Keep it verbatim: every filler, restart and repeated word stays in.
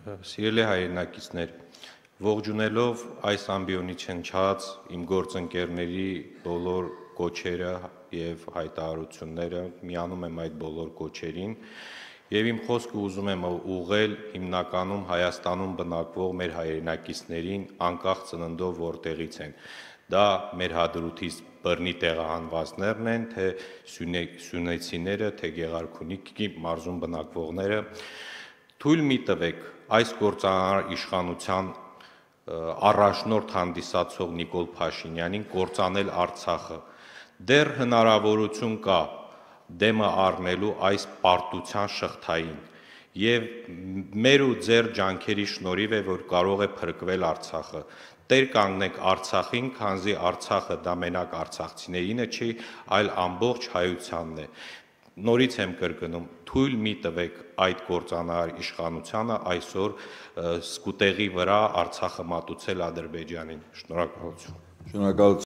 Սիրելի հայրենակիցներ, ողջունելով այս ամբիոնի չնչած իմ գործընկերների բոլոր կոչերը եւ հայտարարությունները, միանում եմ այդ բոլոր կոչերին եւ իմ խոսքը ուզում եմ ուղղել հիմնականում Հայաստանում բնակվող մեր հայրենակիցներին, անկախ ծննդով որտեղից են։ Դա մեր հադրութից բռնի տեղահանվածներն են, թե սյունեցիները, թե Գեղարքունիքի մարզում բնակվողները։ Թույլ մի տվեք այս կործանար իշխանության առաջնորդ հանդիսացող Նիկոլ Փաշինյանին կործանել Արցախը։ Դեռ հնարավորություն կա դեմը առնելու այս պարտության շղթային եւ մեր ու ձեր ջանքերի շնորհիվ է, որ կարող է փրկվել Արցախը։ Տեր կանգնեք Արցախին, քանզի Արցախը դա մենակ արցախցիներինը չի, այլ ամբողջ հայությանն է։ Նորից եմ կրկնում, թույլ մի տվեք այդ կործանար իշխանությանը այսօր սկուտեղի վրա Արցախը մատուցել Ադրբեջանին։ Շնորհակալություն։